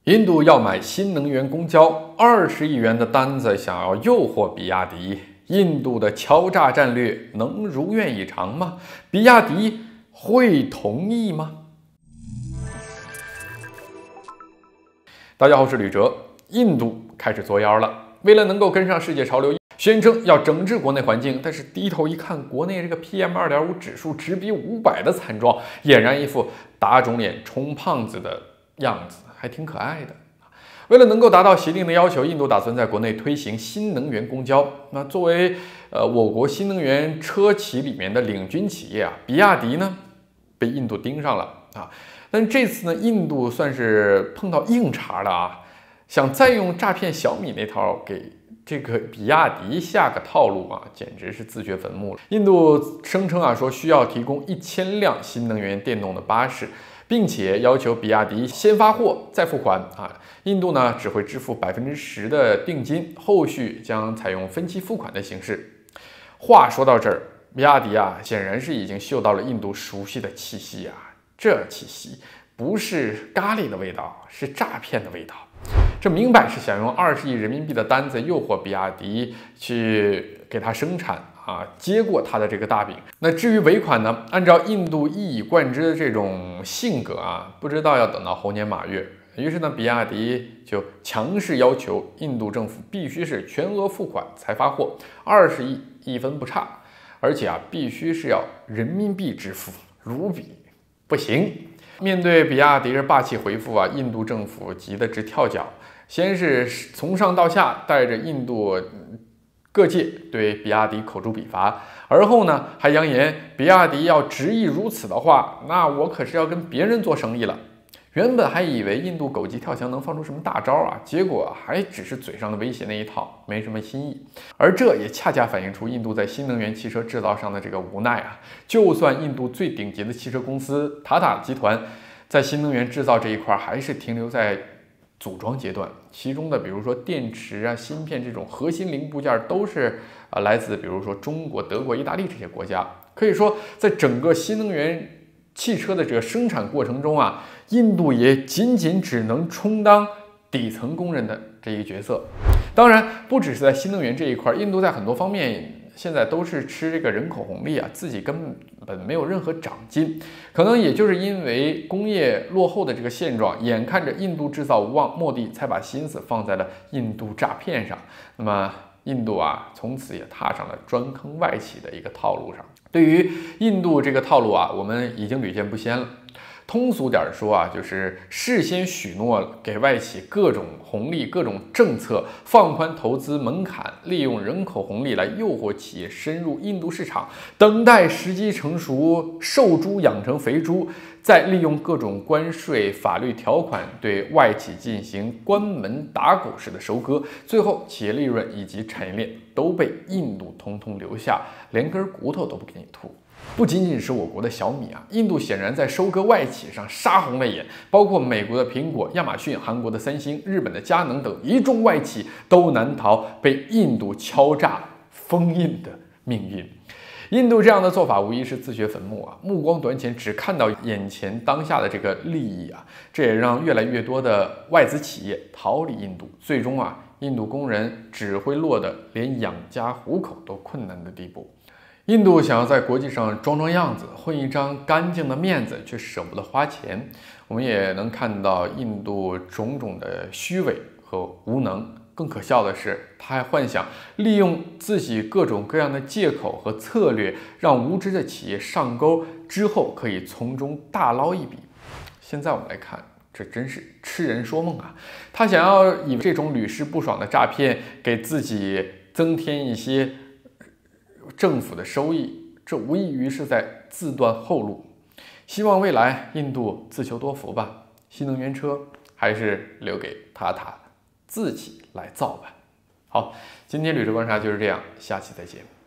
印度要买新能源公交，20亿元的单子，想要诱惑比亚迪。印度的敲诈战略能如愿以偿吗？比亚迪会同意吗？大家好，我是吕哲。印度开始作妖了，为了能够跟上世界潮流，宣称要整治国内环境，但是低头一看，国内这个 PM2.5 指数直逼500的惨状，俨然一副打肿脸充胖子的样子，还挺可爱的。为了能够达到协定的要求，印度打算在国内推行新能源公交。那作为我国新能源车企里面的领军企业啊，比亚迪呢被印度盯上了啊。但这次呢，印度算是碰到硬茬了啊，想再用诈骗小米那套给这个比亚迪下个套路啊，简直是自掘坟墓了。印度声称啊，说需要提供1000辆新能源电动的巴士，并且要求比亚迪先发货再付款啊。印度呢只会支付10%的定金，后续将采用分期付款的形式。话说到这儿，比亚迪啊显然是已经嗅到了印度熟悉的气息啊，这气息不是咖喱的味道，是诈骗的味道。这明摆是想用20亿人民币的单子诱惑比亚迪去给他生产啊，接过他的这个大饼。那至于尾款呢，按照印度一以贯之的这种性格啊，不知道要等到猴年马月。于是呢，比亚迪就强势要求印度政府必须是全额付款才发货，20亿一分不差，而且啊必须是要人民币支付，卢比不行。面对比亚迪的霸气回复啊，印度政府急得直跳脚，先是从上到下带着印度各界对比亚迪口诛笔伐，而后呢还扬言比亚迪要执意如此的话，那我可是要跟别人做生意了。原本还以为印度狗急跳墙能放出什么大招啊，结果还只是嘴上的威胁那一套，没什么新意。而这也恰恰反映出印度在新能源汽车制造上的这个无奈啊。就算印度最顶级的汽车公司塔塔集团在新能源制造这一块还是停留在组装阶段，其中的比如说电池啊、芯片这种核心零部件都是来自比如说中国、德国、意大利这些国家。可以说，在整个新能源汽车的这个生产过程中啊，印度也仅只能充当底层工人的这一角色。当然，不只是在新能源这一块，印度在很多方面现在都是吃这个人口红利啊，自己根本没有任何长进。可能也就是因为工业落后的这个现状，眼看着印度制造无望，莫迪才把心思放在了印度诈骗上。那么印度啊，从此也踏上了专坑外企的一个套路上。对于印度这个套路啊，我们已经屡见不鲜了。通俗点说啊，就是事先许诺给外企各种红利、各种政策，放宽投资门槛，利用人口红利来诱惑企业深入印度市场，等待时机成熟，瘦猪养成肥猪，再利用各种关税、法律条款对外企进行关门打狗式的收割，最后企业利润以及产业链都被印度通通留下，连根骨头都不给你吐。不仅仅是我国的小米啊，印度显然在收割外企上杀红了眼，包括美国的苹果、亚马逊、韩国的三星、日本的佳能等一众外企都难逃被印度敲诈封印的命运。印度这样的做法无疑是自掘坟墓啊，目光短浅，只看到眼前当下的这个利益啊，这也让越来越多的外资企业逃离印度，最终啊，印度工人只会落得连养家糊口都困难的地步。印度想要在国际上装样子，混一张干净的面子，却舍不得花钱。我们也能看到印度种种的虚伪和无能。更可笑的是，他还幻想利用自己各种各样的借口和策略，让无知的企业上钩，之后可以从中大捞一笔。现在我们来看，这真是痴人说梦啊！他想要以这种屡试不爽的诈骗，给自己增添一些政府的收益，这无异于是在自断后路。希望未来印度自求多福吧，新能源车还是留给塔塔自己来造吧。好，今天旅游观察就是这样，下期再见。